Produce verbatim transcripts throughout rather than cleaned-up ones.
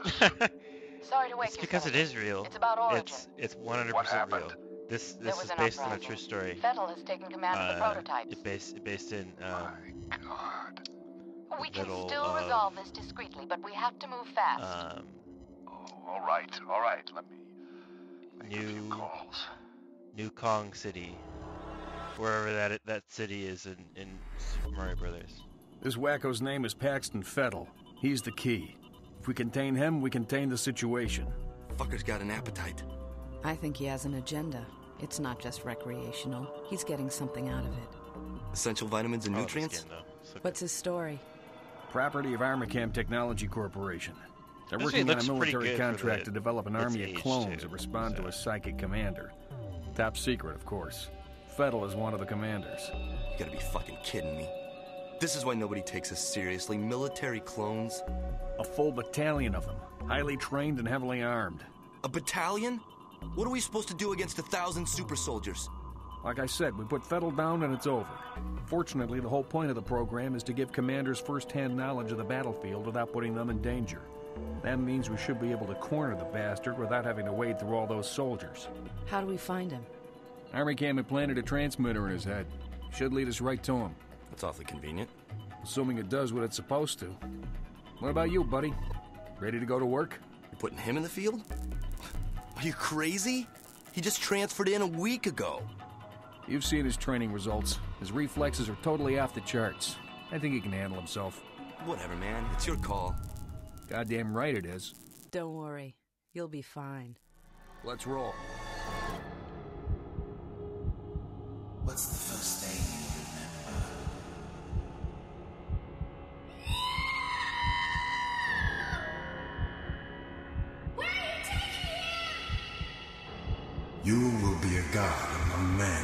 Sorry to wake It's you, because Senator. it is real. It's about origin. It's it's one hundred What percent happened? real. This There this was is an based on a uprising. true story. F E A R has taken command of the Uh, prototypes. it based based in um, My God. We the can middle still of, resolve this discreetly, but we have to move fast. um, Oh, all right, all right. Let me make a few New calls. New Kong City, wherever that that city is in in Super Mario Brothers. This wacko's name is Paxton Fettel. He's the key. If we contain him, we contain the situation. Fucker's got an appetite. I think he has an agenda. It's not just recreational. He's getting something out of it. Essential vitamins and I love this nutrients? game, though. So good. What's his story? Property of Armacam Technology Corporation. They're This working game on a looks pretty military good for contract the- to develop an its army of age, clones too, that respond so. to a psychic commander. Top secret, of course. Fettel is one of the commanders. You gotta be fucking kidding me. This is why nobody takes us seriously. Military clones? A full battalion of them, highly trained and heavily armed. A battalion? What are we supposed to do against a thousand super soldiers? Like I said, we put Fettel down and it's over. Fortunately, the whole point of the program is to give commanders first-hand knowledge of the battlefield without putting them in danger. That means we should be able to corner the bastard without having to wade through all those soldiers. How do we find him? Armacam had planted a transmitter in his head. Should lead us right to him, That's awfully convenient. assuming it does what it's supposed to. What about you, buddy? Ready to go to work? You're putting him in the field? Are you crazy? He just transferred in a week ago. You've seen his training results. His reflexes are totally off the charts. I think he can handle himself. Whatever, man. It's your call. Goddamn right it is. Don't worry. You'll be fine. Let's roll. What's the first thing you remember? Where are you taking him? You will be a god among men.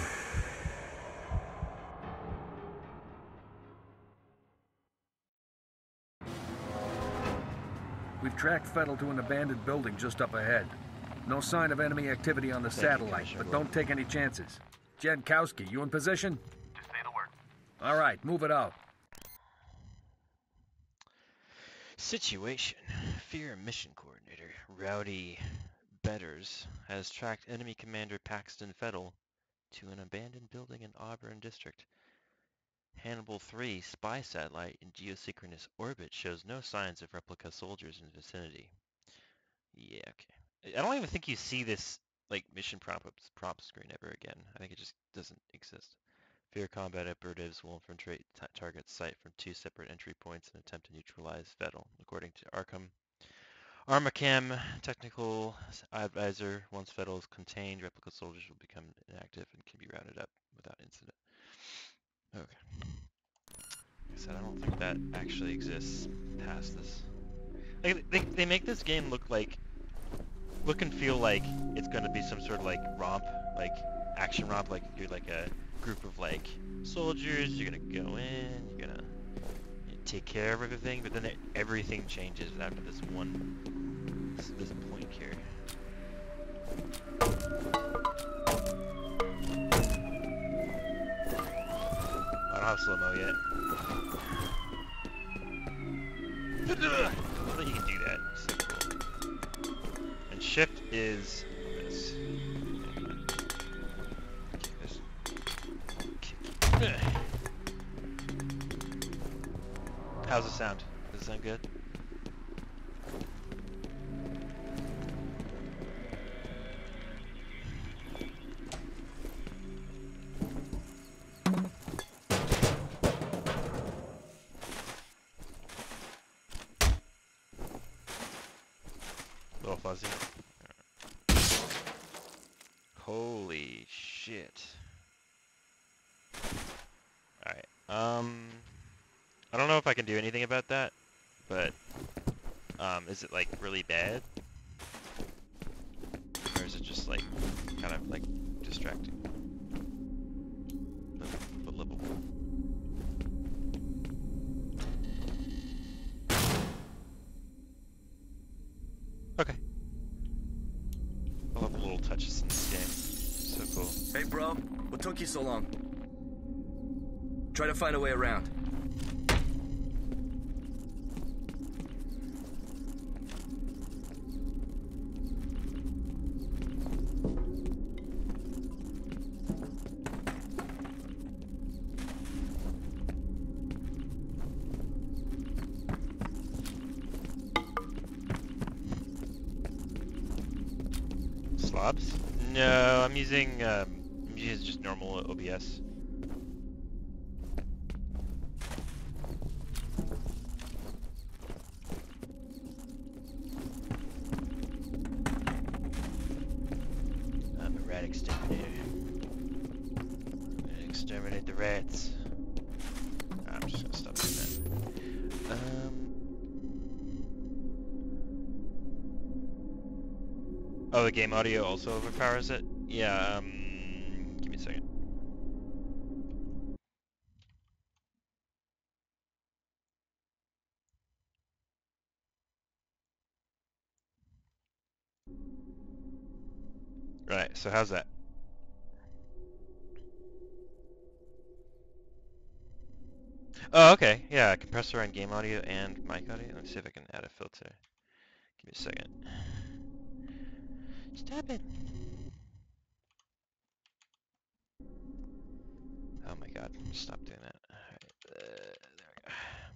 We've tracked Fettel to an abandoned building just up ahead. No sign of enemy activity on the Thank you, satellite, Commissioner but don't take any chances. Jankowski, you in position? Just say the word. All right, move it out. Situation. F E A R mission coordinator Rowdy Betters has tracked enemy commander Paxton Fettel to an abandoned building in Auburn District. Hannibal three spy satellite in geosynchronous orbit shows no signs of replica soldiers in the vicinity. Yeah, okay. I don't even think you see this like mission prompt prompt screen ever again. I think it just doesn't exist. F E A R combat operatives will infiltrate t- target site from two separate entry points and attempt to neutralize Fettel, according to Arkham. Armacam technical advisor. Once Fettel is contained, replica soldiers will become inactive and can be rounded up without incident. Okay. Like I said, I don't think that actually exists past this. Like, they, they make this game look like, look and feel like it's going to be some sort of like romp, like action romp, like you're like a group of like soldiers, you're going to go in, you're going to take care of everything, but then it, everything changes after this one, this, this point here. I don't have slow-mo yet. I think you can do that. So cool. And shift is this. Kick this. Kick. How's it sound? Does it sound good? Little fuzzy. Holy shit. Alright, um... I don't know if I can do anything about that, but, um, is it, like, really bad? Or is it just, like, kind of, like, distracting? But, but livable. Okay. I love the little touches in this game. So cool. Hey, bro. What took you so long? Try to find a way around. Knobs? No, I'm using um, I'm using just normal O B S. I'm a rat exterminator. I'm gonna exterminate the rats. I'm just gonna stop doing that. Um. Oh, the game audio also overpowers it? Yeah, um, give me a second. Right, so how's that? Oh, okay, yeah, compressor on game audio and mic audio. Let me see if I can add a filter. Give me a second. Stop it! Oh my god, stop doing that. Alright, uh, there we go.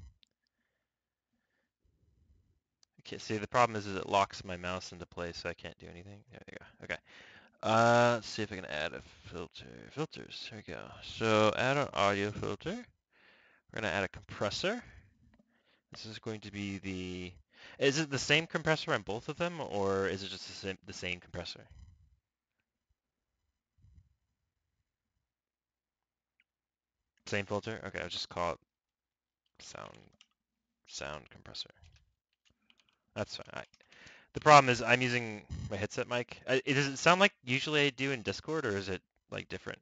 Okay, see, the problem is, is it locks my mouse into place, so I can't do anything. There we go. Okay. Uh, let's see if I can add a filter. Filters, here we go. So, add an audio filter. We're gonna add a compressor. This is going to be the... Is it the same compressor on both of them, or is it just the same, the same compressor? Same filter? Okay, I'll just call it sound sound compressor. That's fine. I, the problem is I'm using my headset mic. I, does it sound like usually I do in Discord, or is it like different?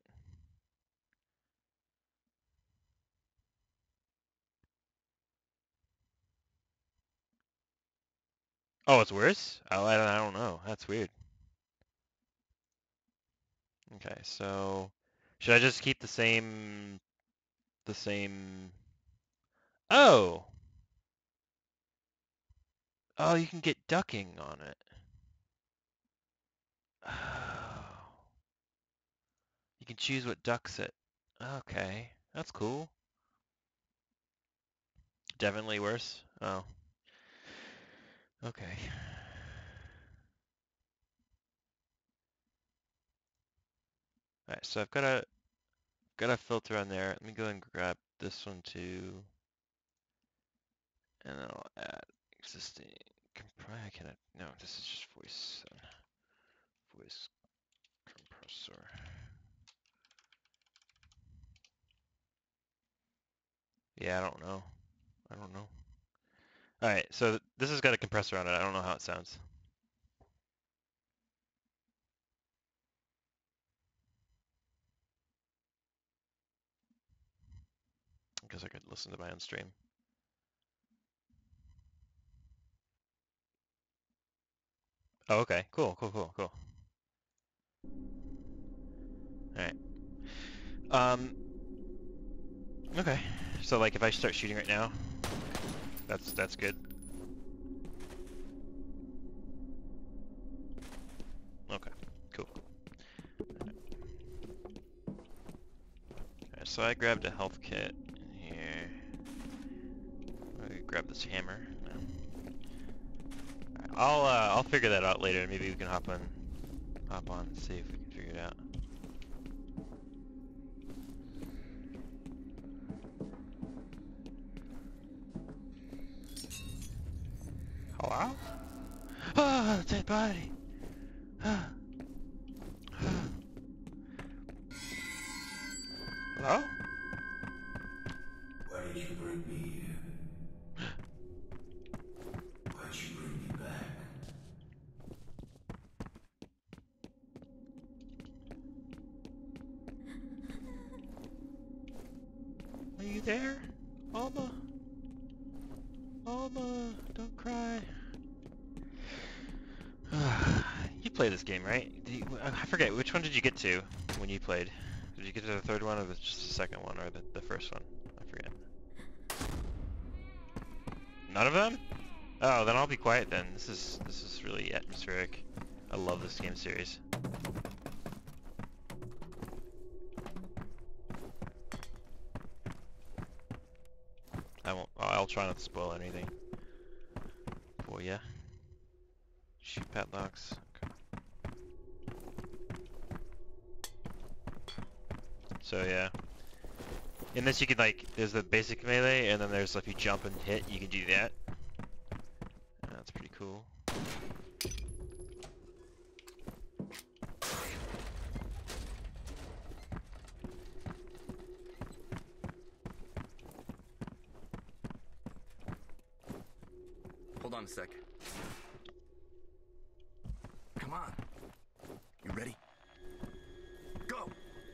Oh, it's worse? Oh, I don't, I don't know. That's weird. Okay, so should I just keep the same the same? Oh, oh, you can get ducking on it. Oh, you can choose what ducks it. Okay, that's cool. Definitely worse. Oh, okay. All right, so I've got a got a filter on there. Let me go and grab this one too, and then I'll add existing. Compri can I? No, this is just voice. uh, Voice compressor. Yeah, I don't know. I don't know. All right, so th- this has got a compressor on it. I don't know how it sounds. I guess I could listen to my own stream. Oh, okay. Cool, cool, cool, cool. All right. Um. Okay. So like, if I start shooting right now, that's that's good. Okay. Cool. Alright, so I grabbed a health kit in here. I grab this hammer. No. Alright, I'll uh, I'll figure that out later. Maybe we can hop on, hop on and see if we can figure it out. Hello? Ah, dead body. Ah. Hello? Why did you bring me here? Why'd you bring me back? Are you there? Alma? Alma, don't cry. You play this game, right? Did you, I forget, which one did you get to when you played? Did you get to the third one, or the, just the second one, or the, the first one? I forget. None of them? Oh, then I'll be quiet then. This is this is really atmospheric. I love this game series. I won't. I'll try not to spoil anything. Oh yeah. Shoot padlocks. Okay. So yeah. In this you can like, there's the basic melee, and then there's if you jump and hit, you can do that. Uh, that's pretty cool. Hold on a sec. Come on. You ready? Go!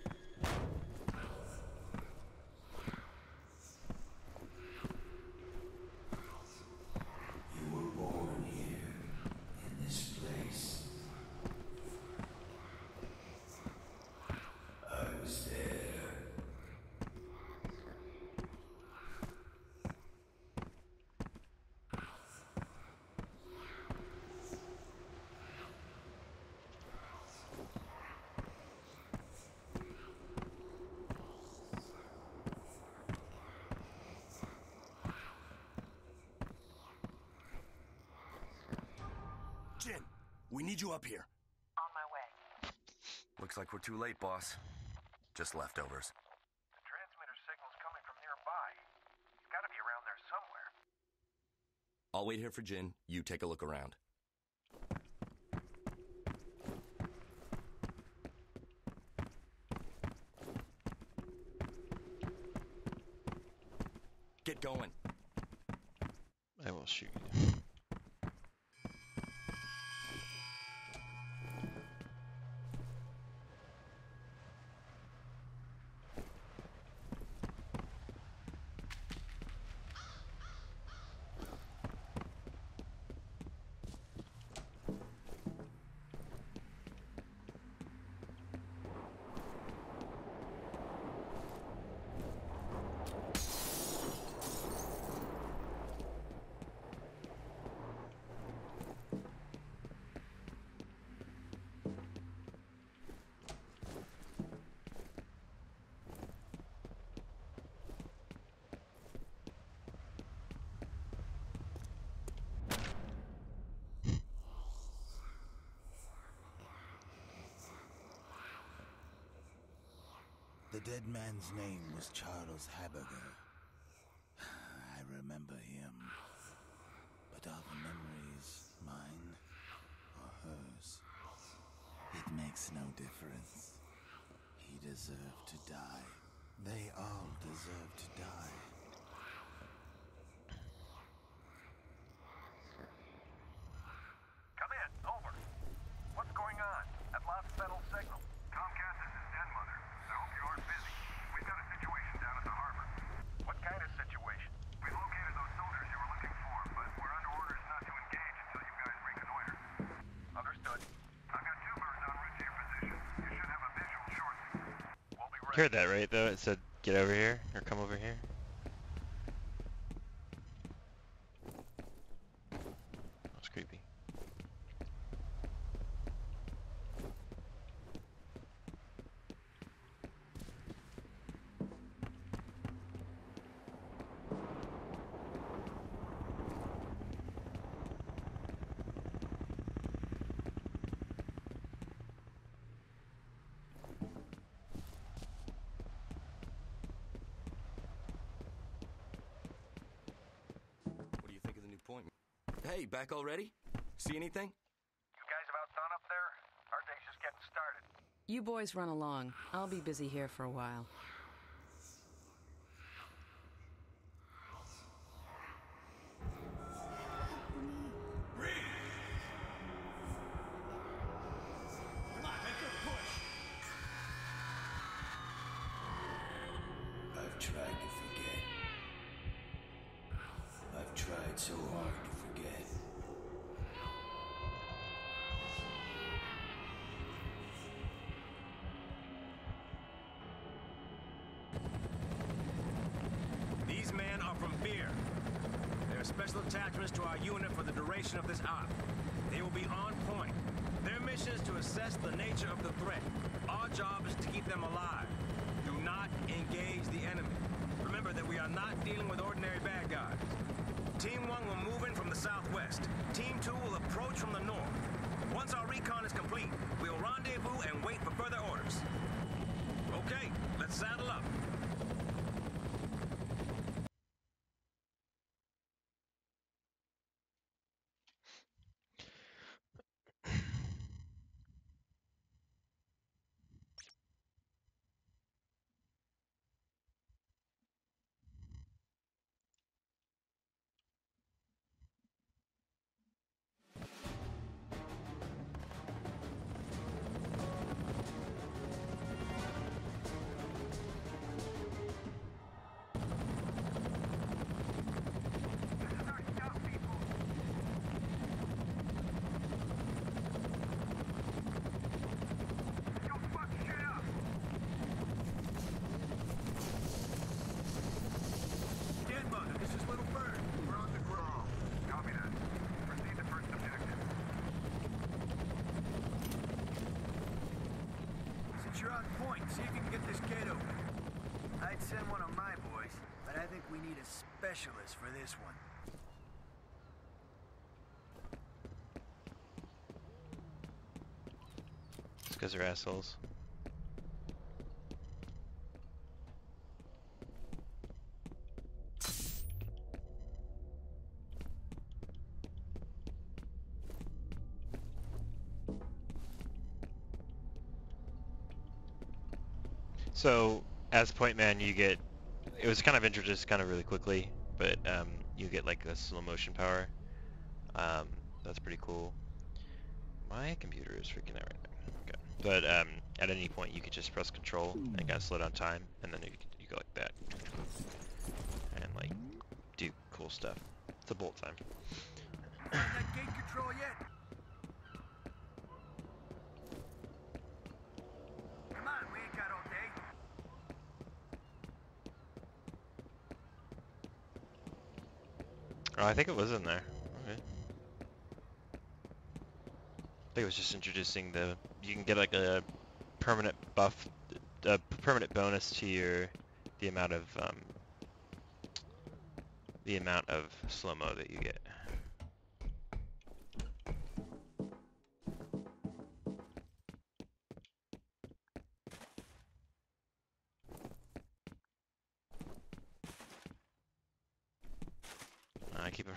You were born here, in this place. I was there. Jin, we need you up here. On my way. Looks like we're too late, boss. Just leftovers. The transmitter signal's coming from nearby. It's gotta be around there somewhere. I'll wait here for Jin. You take a look around. Get going. I will shoot you. The dead man's name was Charles Haberger. I remember him. But are the memories mine or hers? It makes no difference. He deserved to die. They all deserve to die. Come in, over. What's going on? I've lost Fennel's signal. Comcast, this is Den Mother. I hope you aren't busy. We've got a situation down at the harbor. What kind of situation? We located those soldiers you were looking for, but we're under orders not to engage until you guys reconnoiter. Understood. I've got two birds en route to your position. You should have a visual shortly. We'll be ready. You heard that right though? It said get over here or come over here. That's creepy. What do you think of the new point? Hey, back already? See anything? You guys about done up there? Our day's just getting started. You boys run along. I'll be busy here for a while. I've tried to forget. I've tried so hard to forget. These men are from F E A R. They are special attachments to our unit for the duration of this op. They will be on point. Their mission is to assess the nature of the threat. Our job is to keep them alive. Do not engage the enemy. Remember that we are not dealing with ordinary bad guys. Team one will move in from the southwest. Team two will approach from the north. Once our recon is complete, we will rendezvous and wait for further orders. Okay, let's saddle up. You're on point. See if you can get this gate open. I'd send one of my boys, but I think we need a specialist for this one. These guys are assholes. So, as point man, you get, it was kind of introduced kind of really quickly, but um, you get like a slow motion power. Um, that's pretty cool. My computer is freaking out right now. Okay. But um, at any point, you could just press control and kind of slow down time, and then you, you go like that. And like, do cool stuff. It's a bolt time. Got that gate control yet? Come on, we ain't got all day. Oh, I think it was in there. Okay. I think it was just introducing the, you can get like a permanent buff, a permanent bonus to your, the amount of, um, the amount of slow-mo that you get. I keep it.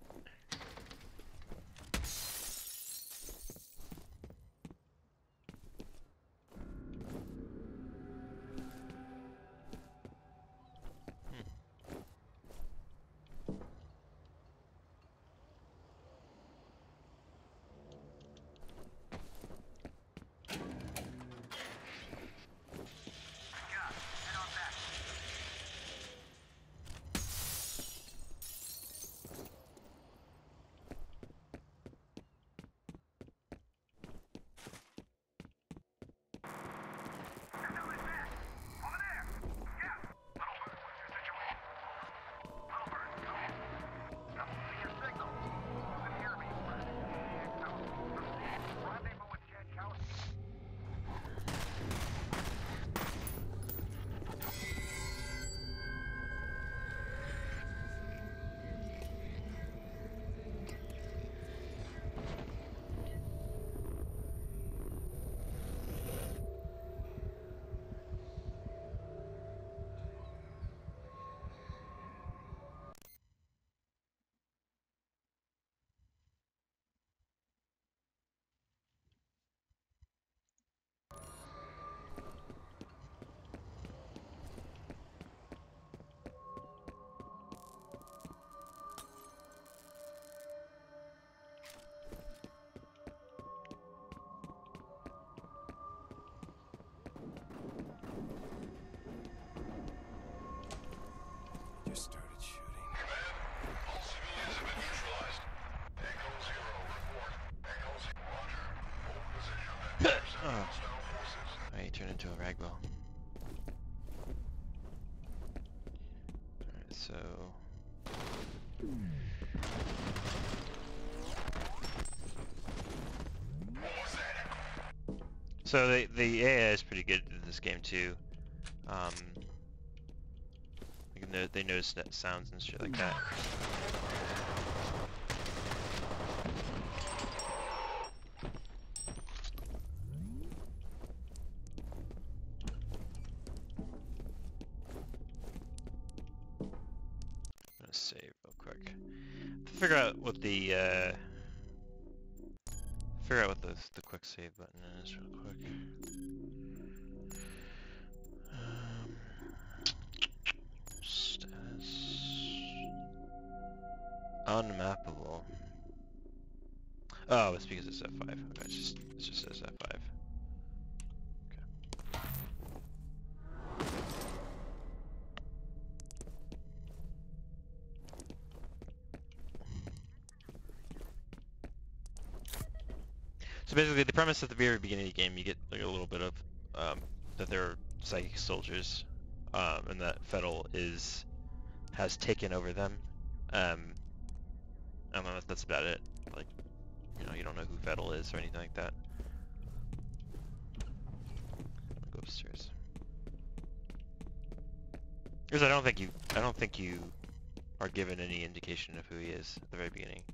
Just started shooting. Command, all civilians have been neutralized. Echo Zero, report. Echo Zero, roger. Hold position and intercept hostile forces. Alright, you turn into a ragdoll. Alright, so... What was that? So the, the A I is pretty good in this game too. Um, you know, they notice that sounds and shit like that. save real quick. Figure out what the uh, figure out what the the quick save button is real quick. Um, status unmappable. Oh, it's because it's F five. Okay, it's just it just says F five. So basically, the premise at the very beginning of the game, you get like a little bit of um, that they're psychic soldiers, um, and that F E A R is has taken over them. Um, I don't know if that's about it. Like, you know, you don't know who F E A R is or anything like that. I'll go upstairs. Because I don't think you, I don't think you are given any indication of who he is at the very beginning.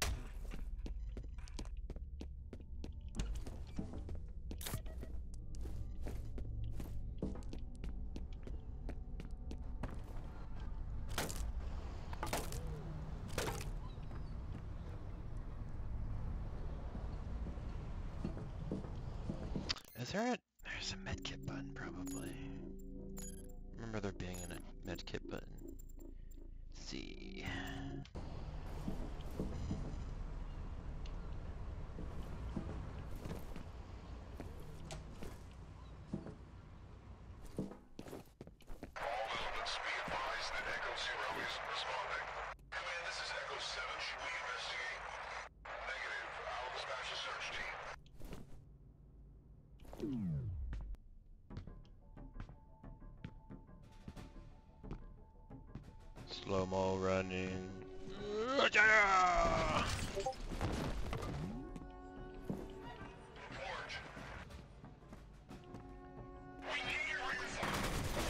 Is there a, there's a medkit button probably. I remember there being a medkit button. Let's see. All elements be advised that Echo Zero is responding. Command, this is Echo seven. Should we investigate? Negative. I'll dispatch a search team. Slow-mo running. Yeah! Forge. We need your reinforcements.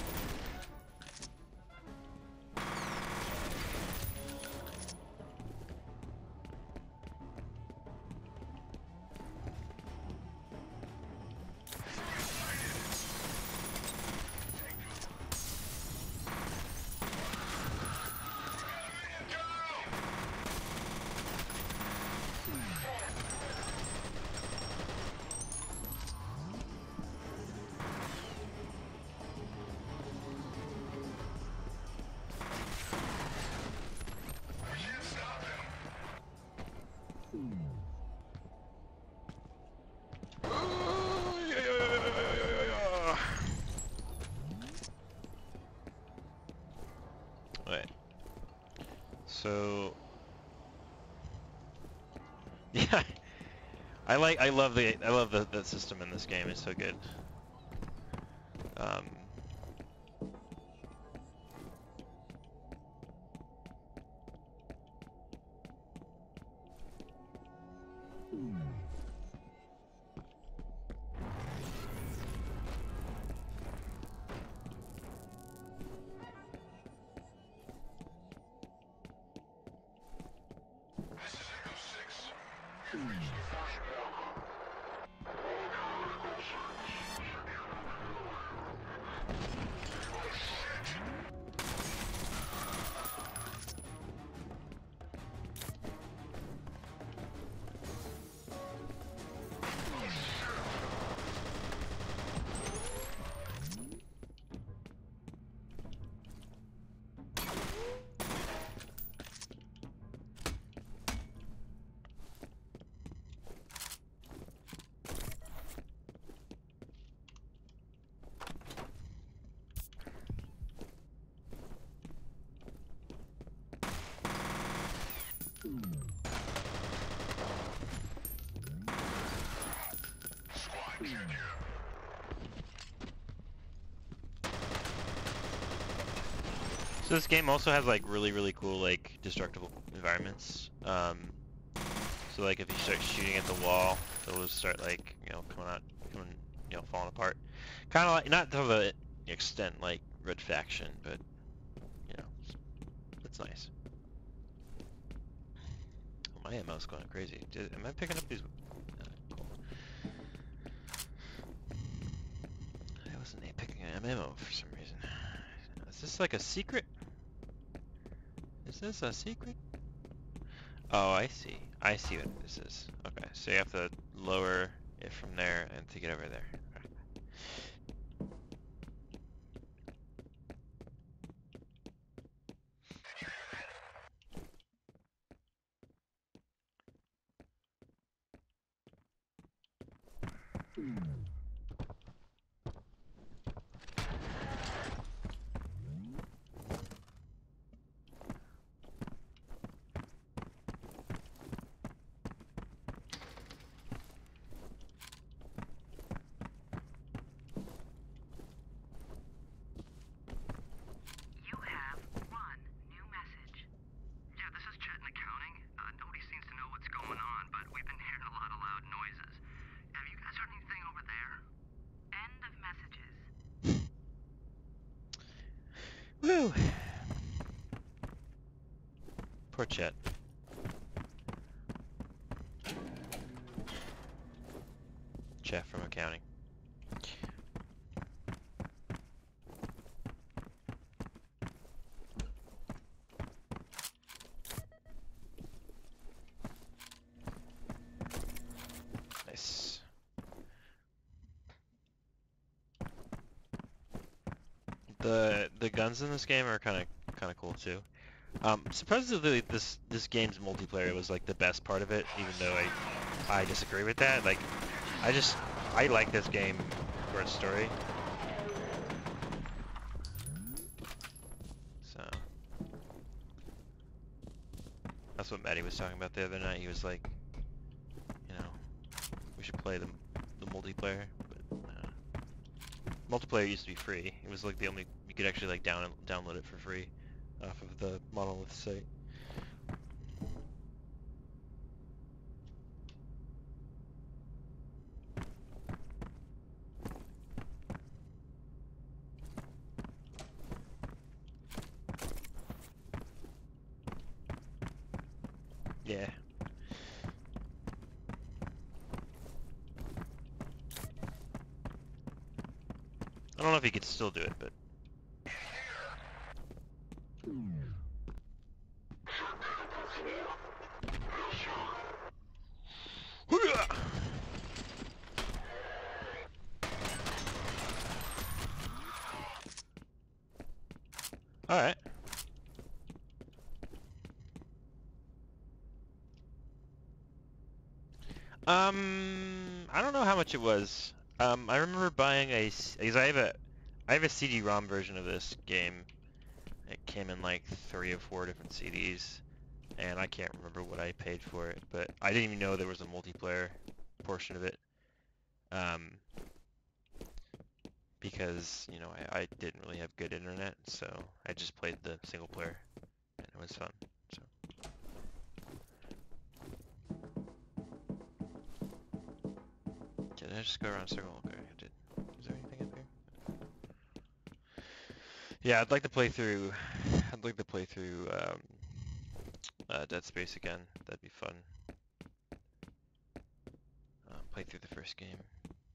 Right. So yeah, I like I love the I love the the system in this game. It's so good. Um, This is Echo six. We've reached the first block. Oh shit! Squad, check here. so this game also has like really really cool like destructible environments. Um, so like if you start shooting at the wall, it'll just start like you know coming out, coming you know falling apart. Kind of like not to the extent like Red Faction, but you know it's nice. Oh, my ammo's going crazy. Did, am I picking up these? Uh, cool. I wasn't picking an ammo for some reason. Is this like a secret? Is this a secret? Oh, I see. I see what this is. Okay, so you have to lower it from there and to get over there. Okay. You have one new message. Yeah, this is Chet in accounting. Uh, nobody seems to know what's going on, but we've been hearing a lot of loud noises. Have you guys heard anything over there? End of messages. Woo! Poor Chet. Chet from accounting. Nice. The the guns in this game are kind of kind of cool too. Um, supposedly this this game's multiplayer was like the best part of it, even though I I disagree with that. Like, I just I like this game for its story. So that's what Maddie was talking about the other night. He was like, you know, we should play the the multiplayer. But uh, multiplayer used to be free. It was like the only you could actually like down download it for free off of the Monolith site. Yeah. I don't know if you could still do it, but all right. Um, I don't know how much it was. Um, I remember buying a, because I have a, I have a C D ROM version of this game. It came in like three or four different C Ds, and I can't remember what I paid for it, but I didn't even know there was a multiplayer portion of it. Um, because, you know, I, I didn't really have good internet, so I just played the single player, and it was fun. So. Did I just go around circle? Okay, I did. Is there anything up here? Yeah, I'd like to play through. I'd like to play through um, uh, Dead Space again. That'd be fun. Uh, play through the first game.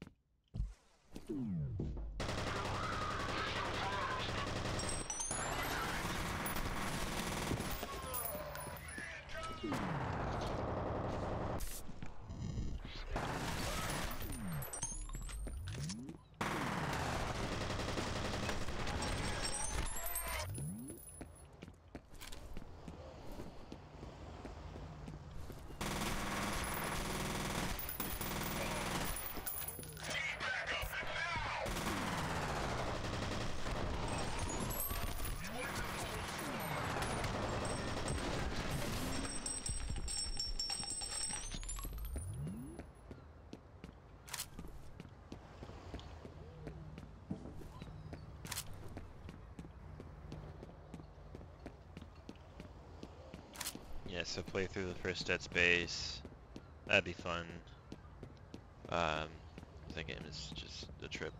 Yeah, so play through the first Dead Space. That'd be fun. Um, that game is just a trip.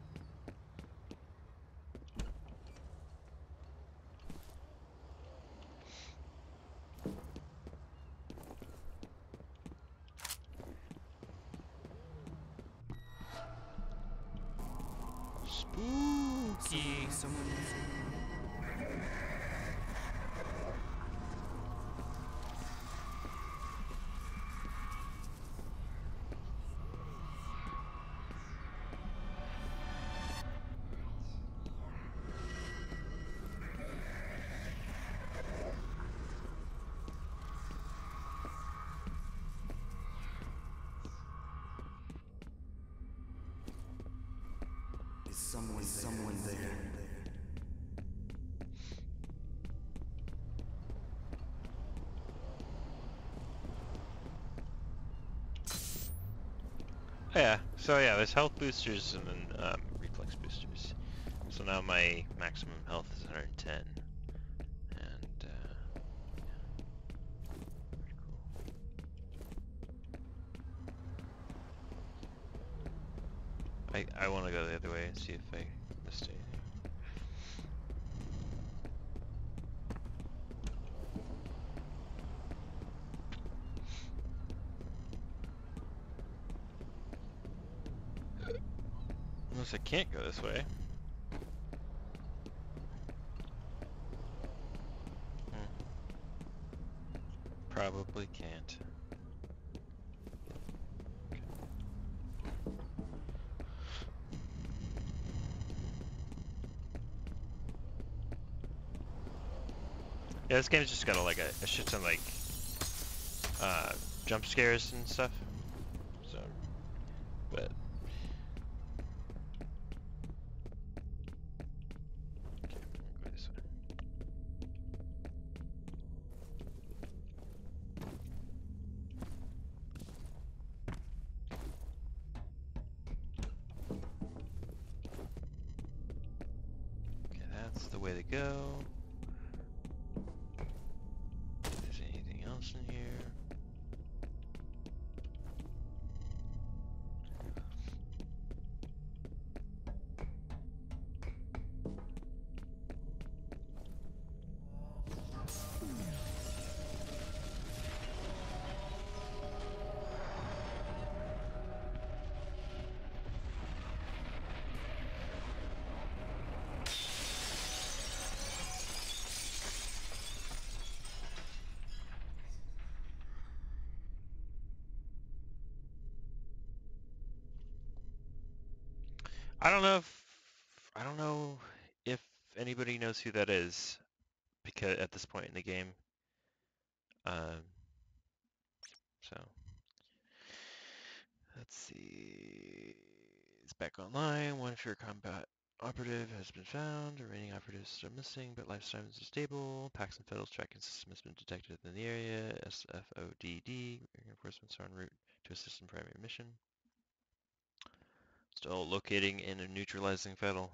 Spooky. Someone someone, someone there. Yeah, so yeah, there's health boosters and then um, reflex boosters. So now my maximum health is one hundred ten. And, uh, yeah, pretty cool. I, I want to go the other way and see if I missed anything. Unless I can't go this way. Hmm. Probably can't. Yeah, this game's just got a, like a, a shit ton like uh, jump scares and stuff. So, but okay, I'm gonna go this way. Okay, that's the way to go. If there's anything else in here. I don't know if I don't know if anybody knows who that is because at this point in the game. Um, so let's see. It's back online. One F E A R combat operative has been found. Remaining operatives are missing, but lifetime is stable. Paxton Federal's tracking system has been detected in the area. S F O D D. Reinforcements are en route to assist in primary mission. Still locating and neutralizing Federal.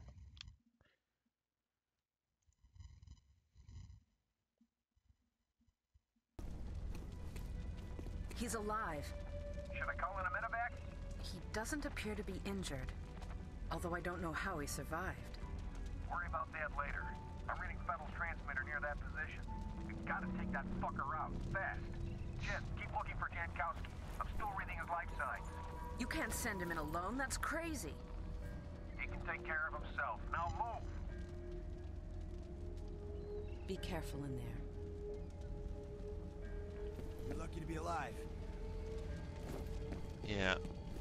He's alive. Should I call in a medevac? He doesn't appear to be injured, although I don't know how he survived. Worry about that later. I'm reading Federal's transmitter near that position. We've got to take that fucker out, fast. Jen, keep looking for Jankowski. I'm still reading his life signs. You can't send him in alone, that's crazy. He can take care of himself. Now move! Be careful in there. You're lucky to be alive. Yeah.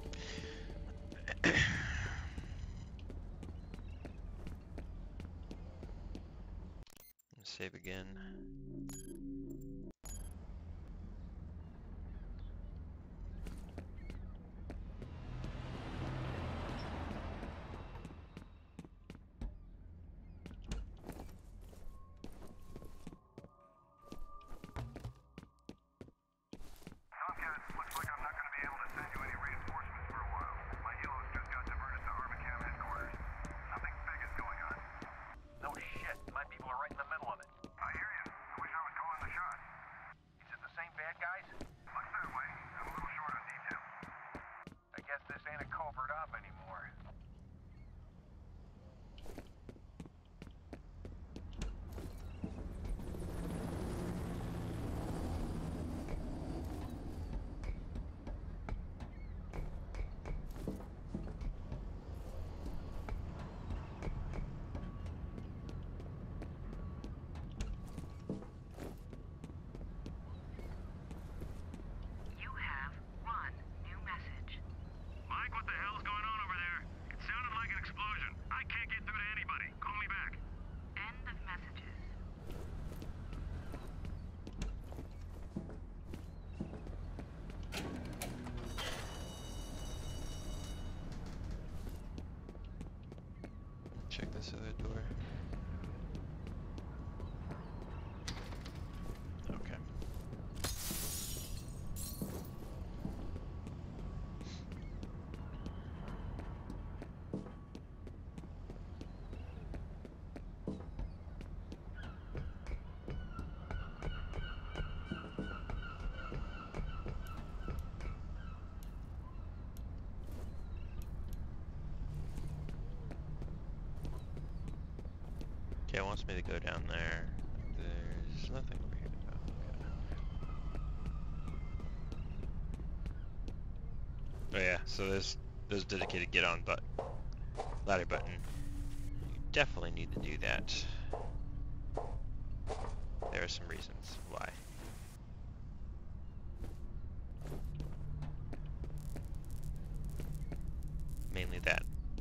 Save again. No shit. My people are right in the middle of it. I hear you. this other door? Okay. Okay, it wants me to go down there. There's nothing over here. Oh, okay. Oh yeah, so there's there's dedicated get on but ladder button. You definitely need to do that. There are some reasons why. Mainly that.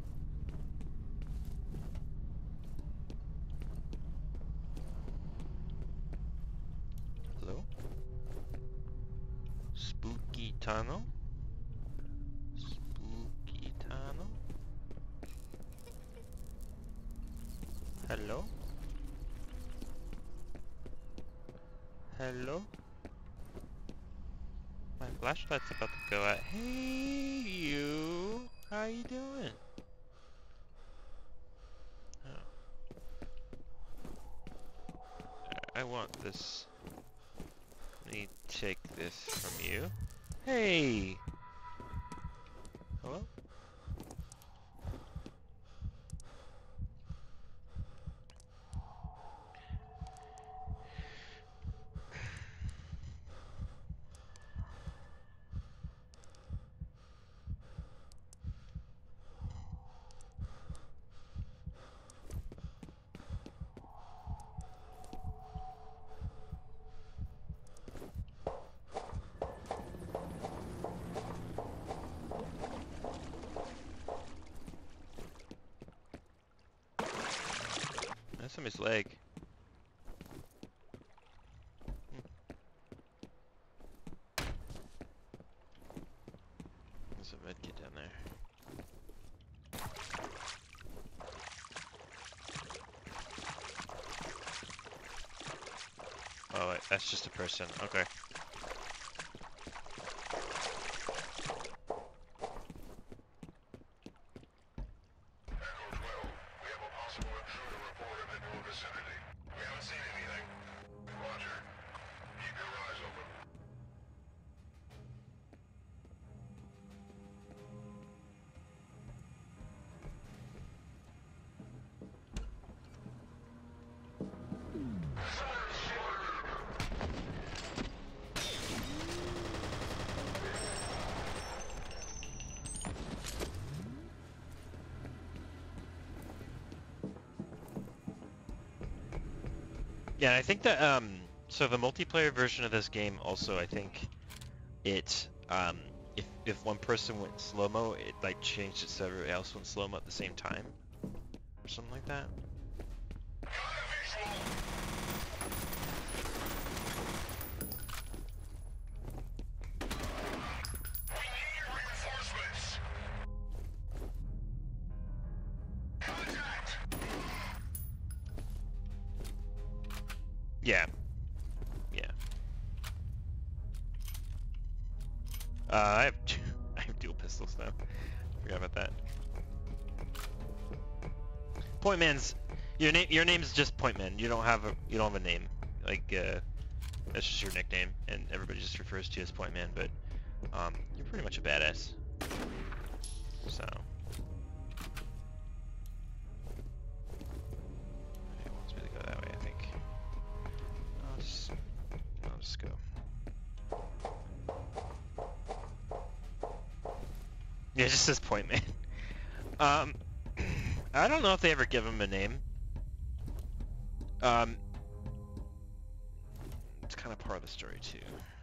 Hello? Spooky tunnel? Spooky tunnel? Hello? Hello? My flashlight's about to go out. Hey you! How you doing? Oh. I want this. Let me take this from you. Hey! Hello? That's somebody's leg. Hmm. There's a medkit down there. Oh wait, that's just a person. Okay. Yeah, I think that, um, so the multiplayer version of this game also, I think it, um, if, if one person went slow-mo, it, like, changed it so everybody else went slow-mo at the same time, or something like that. Yeah. Yeah. Uh, I have two, I have dual pistols now. Forgot about that. Point Man's your name. Your name's just Point Man. You don't have a you don't have a name. Like uh, that's just your nickname, and everybody just refers to you as Point Man. But um, you're pretty much a badass. So. It wants me to go that way, I think. I'll just I'll just go. Yeah, it just says Point Man. Um, I don't know if they ever give him a name. Um, it's kind of part of the story too.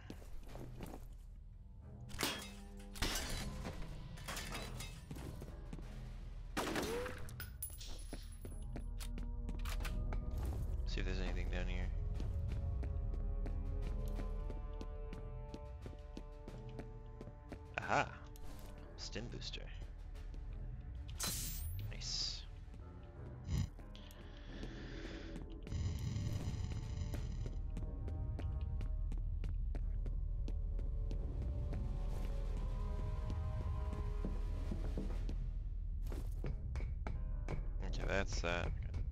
See if there's anything down here. Aha! Stim booster. Nice. that's that.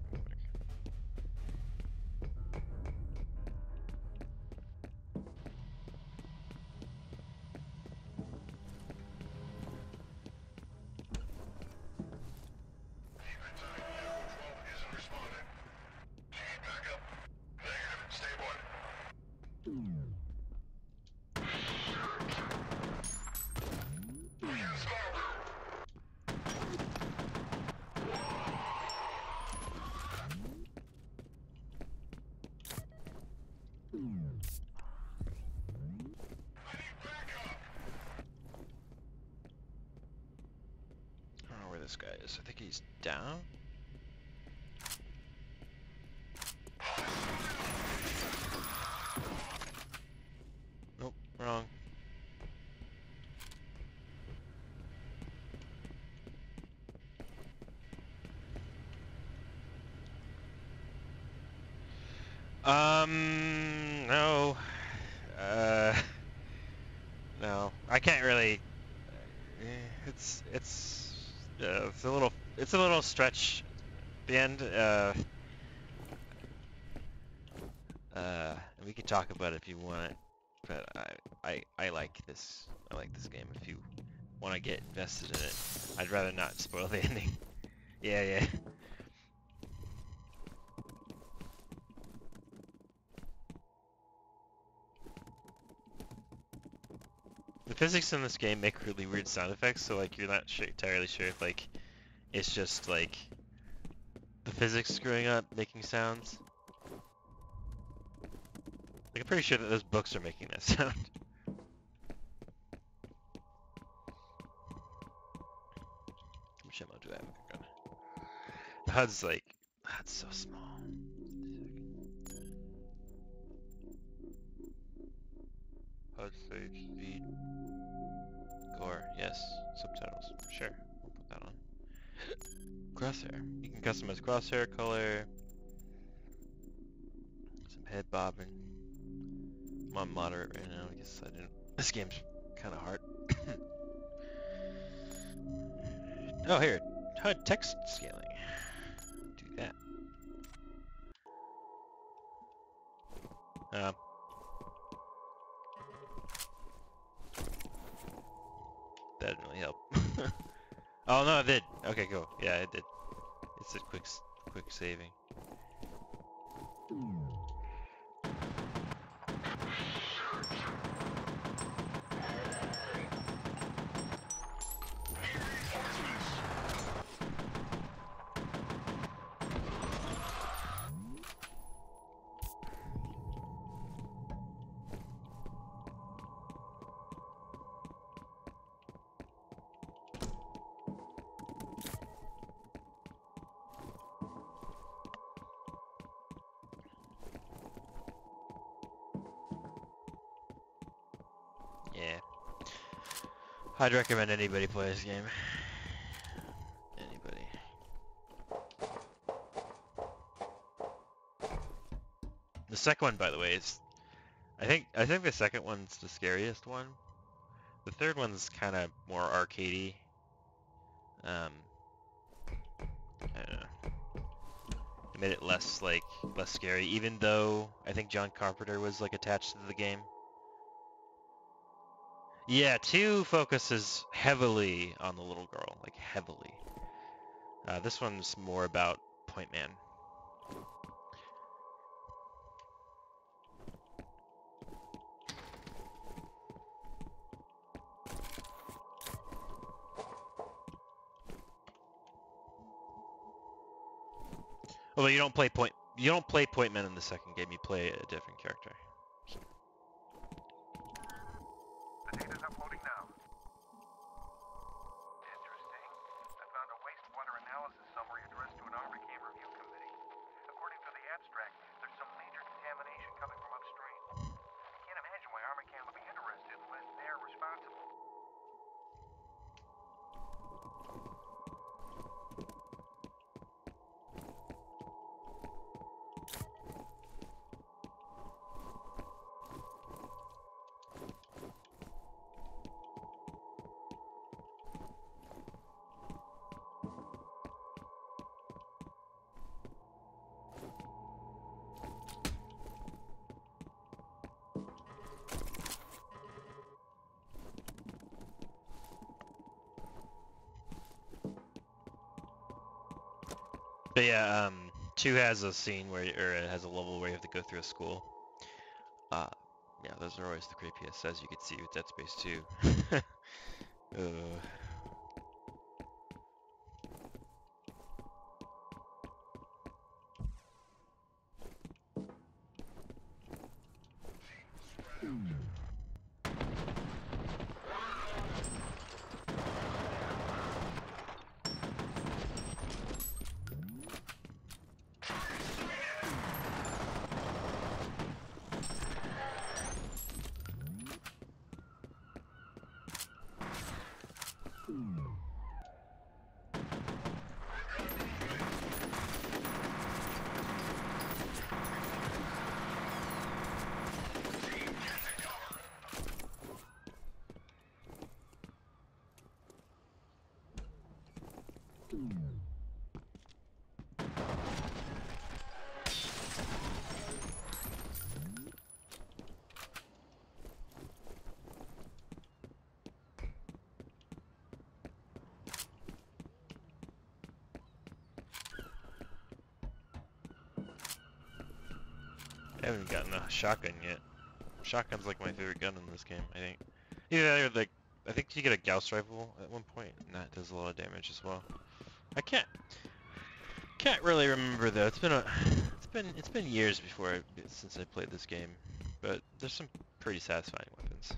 I don't know where this guy is. I think he's down. Nope, wrong. Um, no. Uh, no. I can't really. It's it's uh, it's a little it's a little stretch. At the end. Uh. Uh, we can talk about it if you want it, but I I I like this. I like this game. If you want to get invested in it, I'd rather not spoil the ending. Yeah, yeah. The physics in this game make really weird sound effects, so like you're not sure, entirely sure if like it's just like the physics screwing up, making sounds. Like I'm pretty sure that those books are making that sound. How much ammo do I have with the gun? The H U D's like, that's so small. H U D save speed. Gore, yes. Subtitles, sure. We'll put that on. Crosshair. You can customize crosshair color. Some head bobbing. I'm on moderate right now. I guess I didn't. This game's kind of hard. Oh, here. H U D text scaling. Do that. Um. That didn't really help. Oh no, it did. Okay, go. Yeah, it did. It's a quick, quick saving. Yeah. I'd recommend anybody play this game. Anybody. The second one, by the way, is I think I think the second one's the scariest one. The third one's kind of more arcadey. Um, I don't know. It made it less like less scary, even though I think John Carpenter was like attached to the game. Yeah, two focuses heavily on the little girl, like heavily. Uh, this one's more about Point Man. Although you don't play Point, you don't play Point Man in the second game. You play a different character. The data's uploading now. Interesting. I found a wastewater analysis summary addressed to an Armor Cam review committee. According to the abstract, there's some major contamination coming from upstream. I can't imagine why Armor Cam would be interested unless they're responsible. But yeah, um, two has a scene where, or it has a level where you have to go through a school. Uh, yeah, those are always the creepiest, as you can see with Dead Space two. uh. I haven't gotten a shotgun yet. Shotgun's like my favorite gun in this game, I think. Yeah, like, I think you get a Gauss rifle at one point, and that does a lot of damage as well. I can't, can't really remember though. It's been a, it's been, it's been years before I, since I played this game, but there's some pretty satisfying weapons.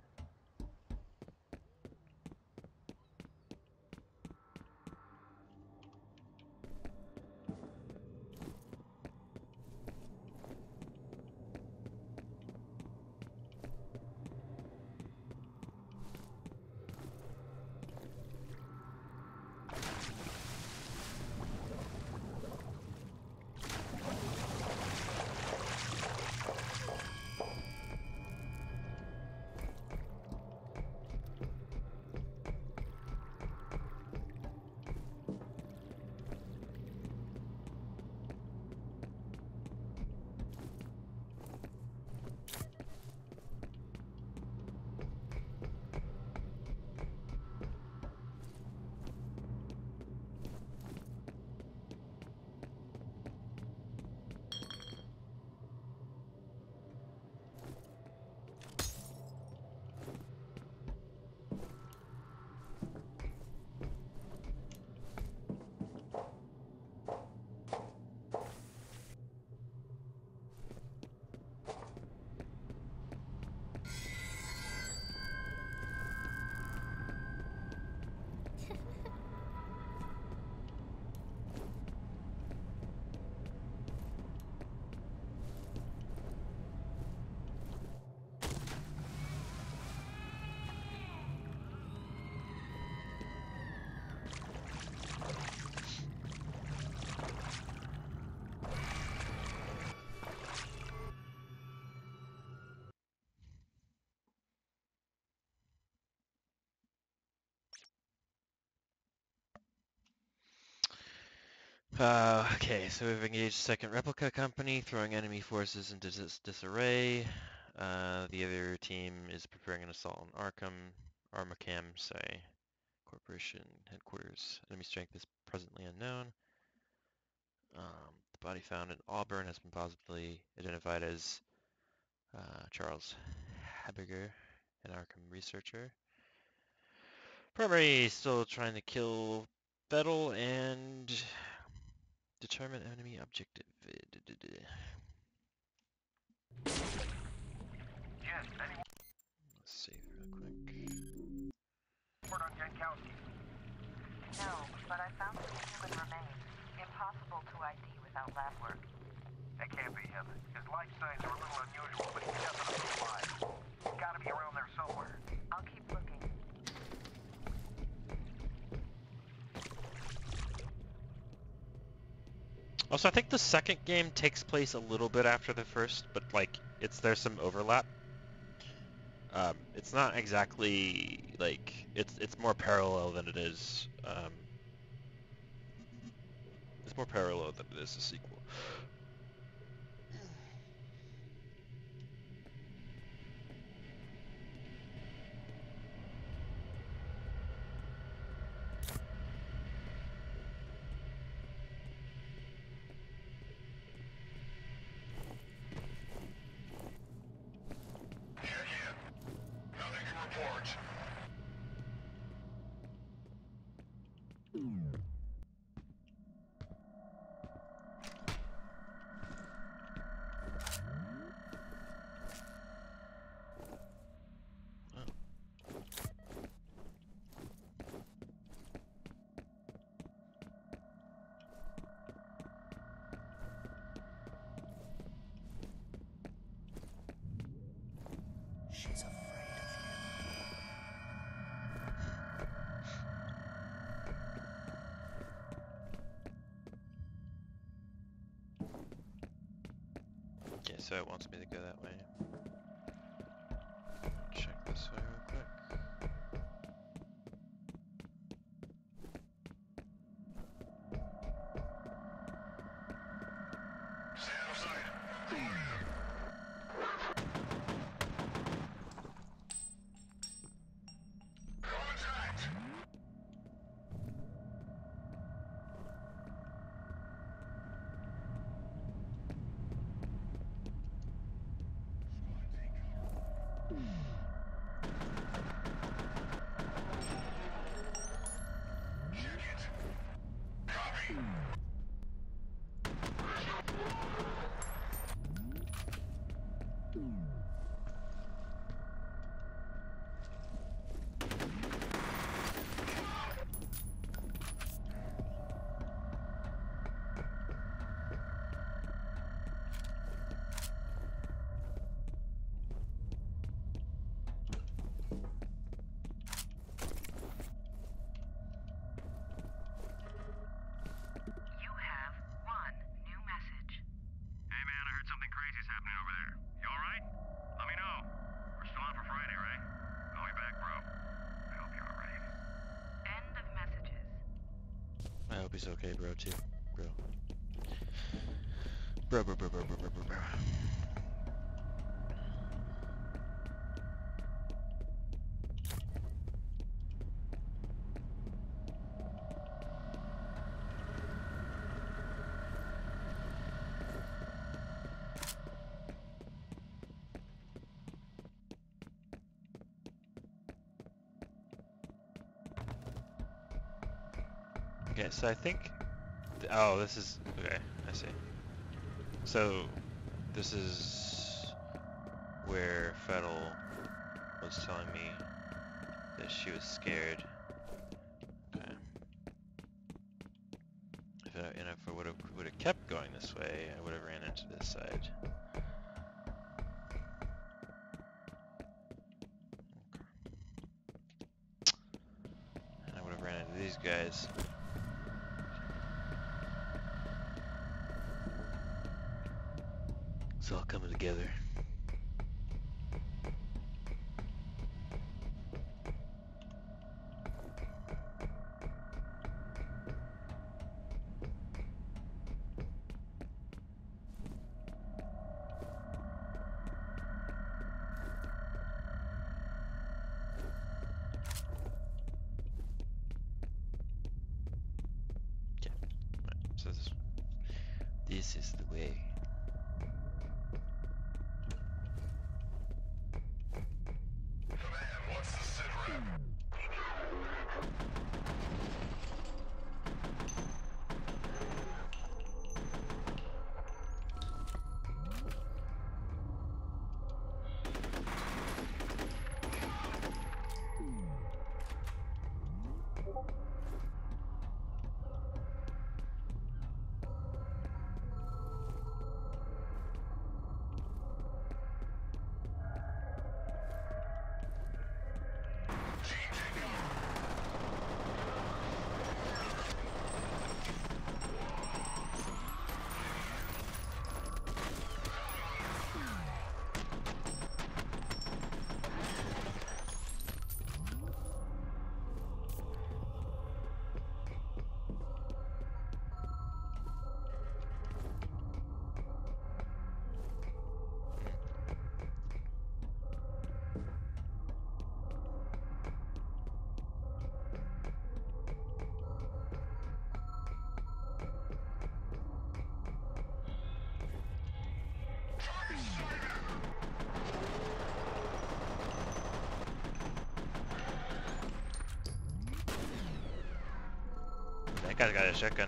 Uh, okay, so we've engaged Second Replica Company, throwing enemy forces into dis disarray. Uh, the other team is preparing an assault on Arkham, Armacam, sorry, Corporation headquarters. Enemy strength is presently unknown. Um, the body found in Auburn has been positively identified as uh, Charles Habiger, an Arkham researcher. Primary still trying to kill Bettel and determine enemy objective. Yes, anyone Let's save real quick. word on Jankowski? No, but I found some human remains. Impossible to I D without lab work. That can't be him. His life signs are a little unusual, but he's definitely alive. He's gotta be around there somewhere. I'll keep looking. Also, I think the second game takes place a little bit after the first, but like it's there's some overlap. Um, it's not exactly like it's it's more parallel than it is. Um, it's more parallel than it is a sequel. so it wants me to go that way. Check this way real quick. You have one new message. Hey man, I heard something crazy's happening over there. You alright? Let me know. We're still on for Friday, right? Call me back, bro. I hope you're alright. End of messages. I hope he's okay, bro, too. Bro. Bro, bro, bro, bro, bro, bro, bro, bro. Okay, so I think, th oh, this is, okay, I see. So, this is where Fettel was telling me that she was scared. Okay. If I, and if I would have would have kept going this way, I would have ran into this side. And I would have ran into these guys. It's all coming together. Okay. Right. So this, this is the way. What's the sit rep? That guy's got a shotgun.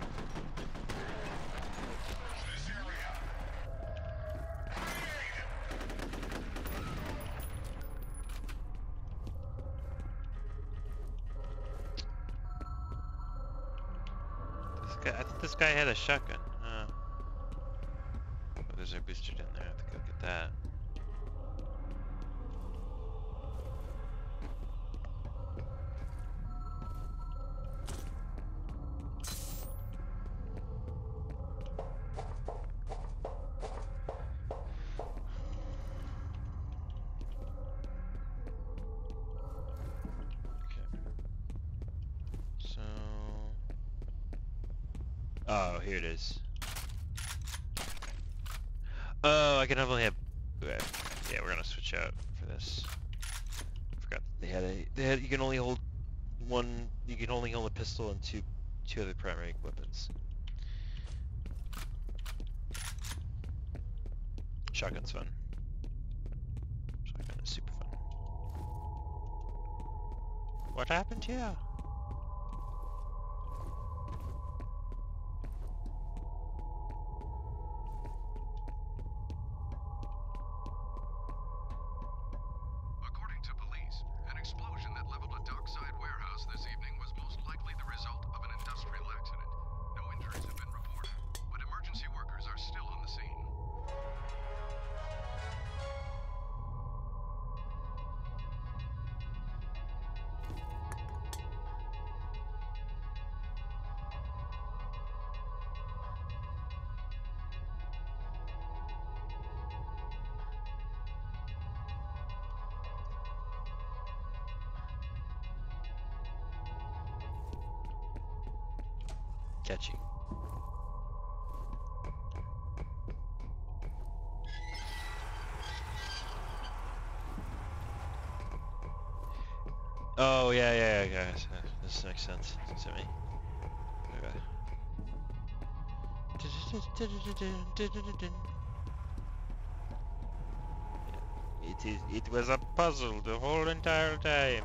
This guy, I thought this guy had a shotgun. Uh, oh, there's a booster down there. I have to go get that. Oh, here it is. Oh, I can only have. Okay. Yeah, we're gonna switch out for this. Forgot they had a. They had. You can only hold one. You can only hold a pistol and two, two other primary weapons. Shotgun's fun. Shotgun is super fun. What happened here? According to police, an explosion that leveled a dockside warehouse this evening was most likely the result of an industrial accident. No injuries have been reported, but emergency workers are still on the scene. Catchy. Oh yeah, yeah, yeah, guys. This makes sense to me. Okay. It is. It was a puzzle the whole entire time.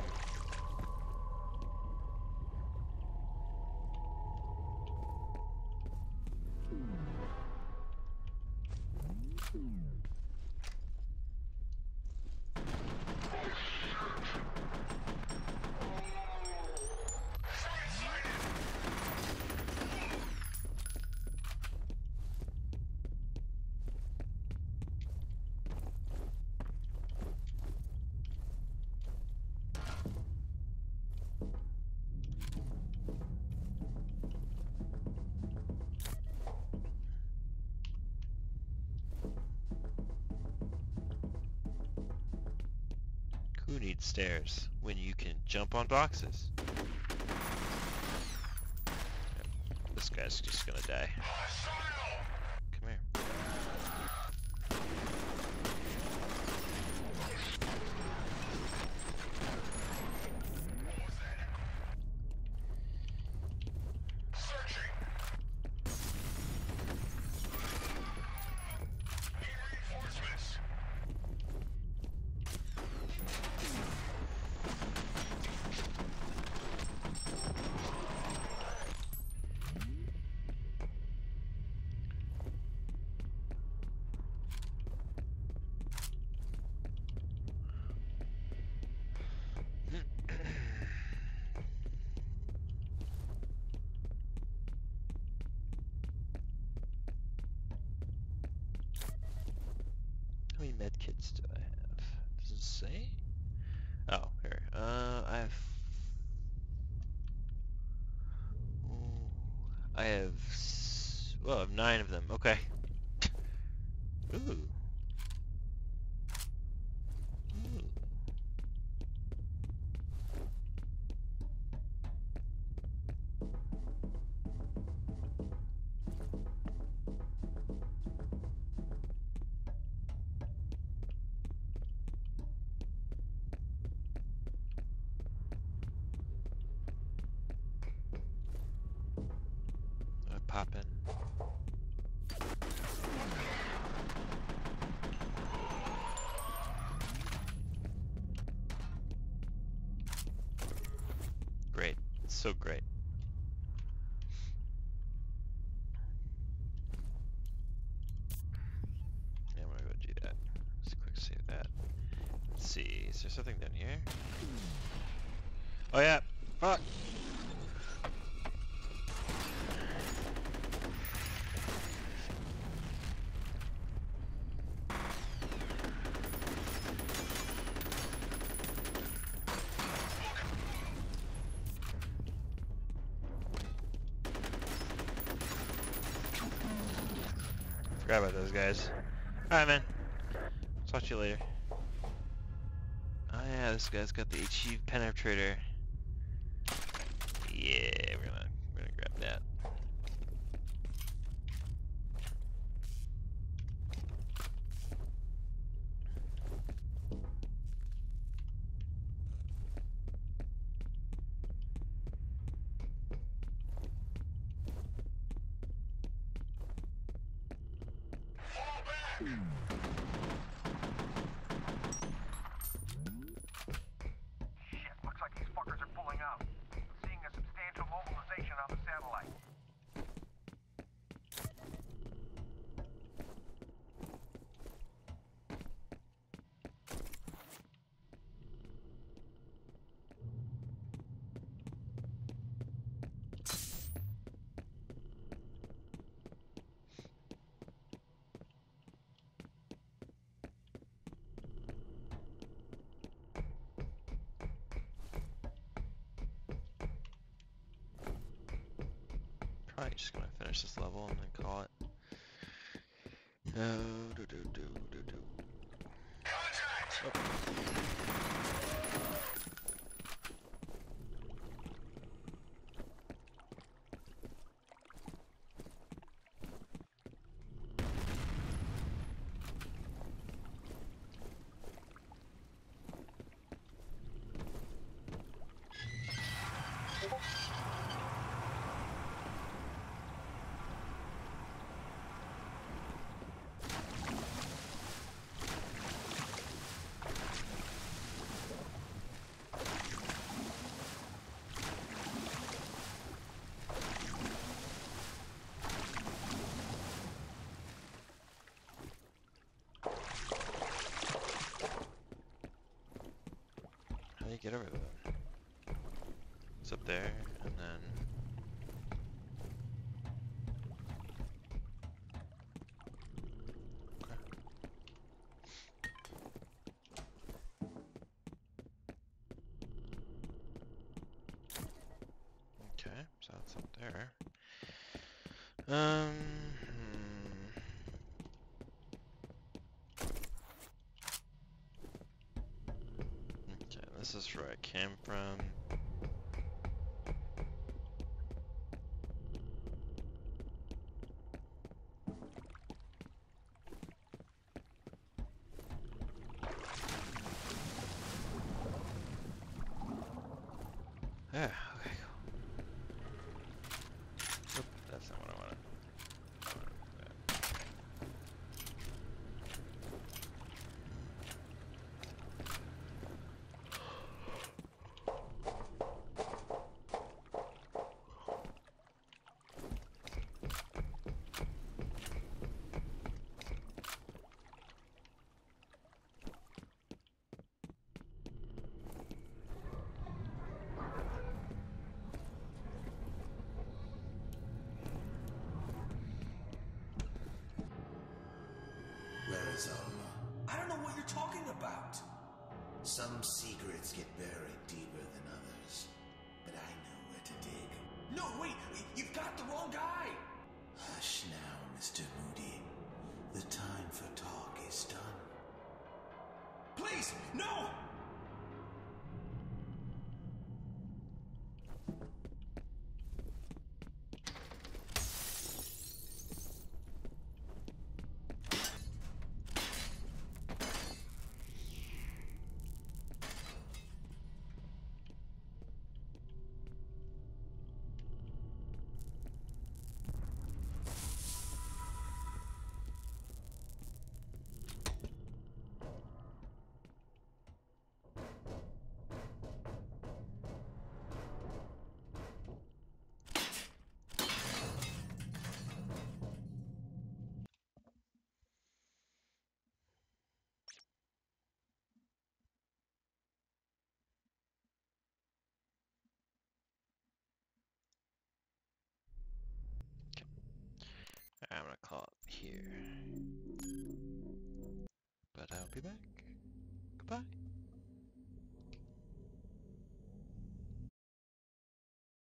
Who needs stairs when you can jump on boxes? This guy's just gonna die. Come here. How many med kits do I have? Does it say? Oh, here. Uh, I have. Ooh, I have. s- Well, I have nine of them. Okay. Ooh. Ooh. I pop in. Great. It's so great. Yeah, I'm gonna go do that. Let's quick save that. Let's see. Is there something down here? Oh yeah. Fuck. Forgot about those guys. Alright, man. Talk to you later. Oh yeah, this guy's got the H E penetrator. Yeah, we're gonna we're gonna grab that. Shit, looks like these fuckers are pulling out. Seeing a substantial mobilization on the satellite. Probably just gonna finish this level and then call it. Oh, do do do do do. How do you get over that? It's up there, and then... Okay. Okay, so that's up there. Um... Hmm. Okay, this is where I came from. Yeah, okay, cool. Oop, that's not what I wanted. I wanted that. Where is Alma? I don't know what you're talking about. Some secrets get buried deeper than others, but I know where to dig. No, wait! You've got the wrong guy! Hush now, Mister Moody. The time for talk is done. Please, no! I'm gonna call it here. But I'll be back. Goodbye.